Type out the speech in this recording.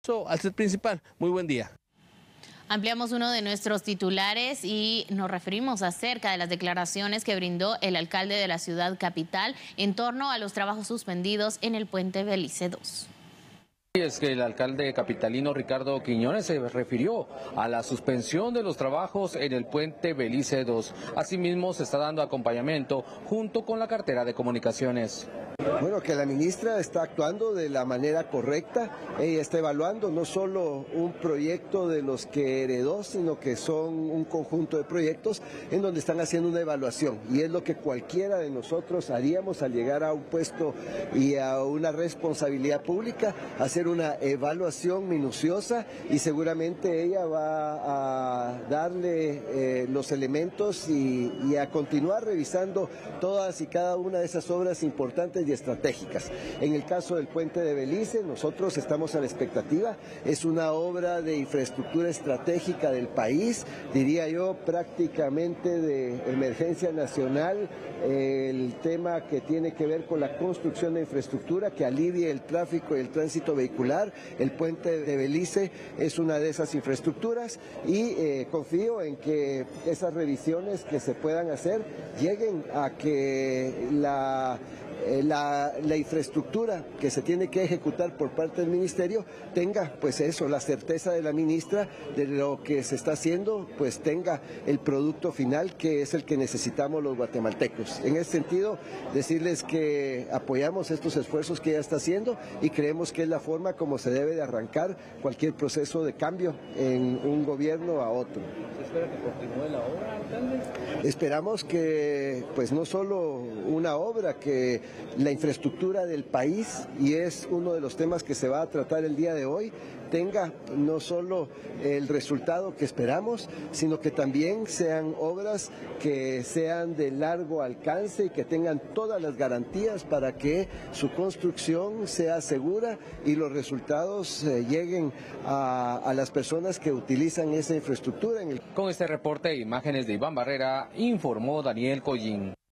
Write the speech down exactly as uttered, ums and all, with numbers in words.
al set principal. Muy buen día. Ampliamos uno de nuestros titulares y nos referimos acerca de las declaraciones que brindó el alcalde de la ciudad capital en torno a los trabajos suspendidos en el puente Belice dos. Es que el alcalde capitalino Ricardo Quiñones se refirió a la suspensión de los trabajos en el puente Belice dos. Asimismo, se está dando acompañamiento junto con la cartera de comunicaciones. Bueno, que la ministra está actuando de la manera correcta. Ella está evaluando no solo un proyecto de los que heredó, sino que son un conjunto de proyectos en donde están haciendo una evaluación. Y es lo que cualquiera de nosotros haríamos al llegar a un puesto y a una responsabilidad pública, hacer una evaluación minuciosa, y seguramente ella va a darle eh, los elementos y, y a continuar revisando todas y cada una de esas obras importantes y estratégicas. En el caso del puente de Belice, nosotros estamos a la expectativa. Es una obra de infraestructura estratégica del país, diría yo prácticamente de emergencia nacional, el tema que tiene que ver con la construcción de infraestructura que alivie el tráfico y el tránsito vehicular. El puente de Belice es una de esas infraestructuras y eh, confío en que esas revisiones que se puedan hacer lleguen a que la La, la infraestructura que se tiene que ejecutar por parte del ministerio tenga, pues eso, la certeza de la ministra de lo que se está haciendo, pues tenga el producto final que es el que necesitamos los guatemaltecos. En ese sentido, decirles que apoyamos estos esfuerzos que ella está haciendo y creemos que es la forma como se debe de arrancar cualquier proceso de cambio en un gobierno a otro. ¿Se espera que continúe la obra, alcalde? Esperamos que, pues no solo una obra, que la infraestructura del país, y es uno de los temas que se va a tratar el día de hoy, tenga no solo el resultado que esperamos, sino que también sean obras que sean de largo alcance y que tengan todas las garantías para que su construcción sea segura y los resultados eh, lleguen a, a las personas que utilizan esa infraestructura. En el... Con este reporte e imágenes de Iván Barrera, informó Daniel Collín.